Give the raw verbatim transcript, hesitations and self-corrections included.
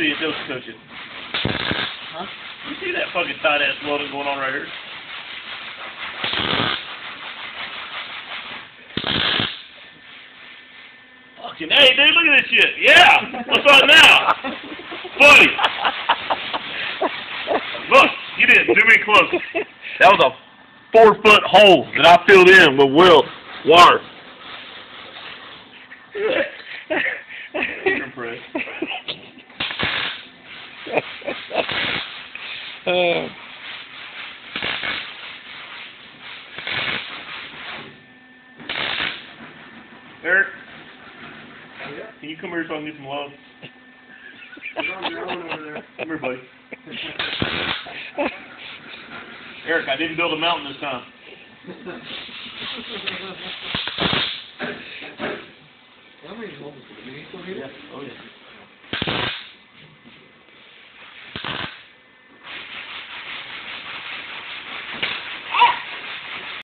see it, those coaching. Huh? You see that fucking tight ass welding going on right here? Fucking hey, dude, look at this shit. Yeah, what's up now, buddy? Look, you didn't zoom in close. That was a four foot hole that I filled in with weld wire. You're impressed. uh. Eric, Yeah. can you come here so I can get some love? Come here, buddy. Eric, I didn't build a mountain this time. How many moments did we need to Yeah. Oh, yeah.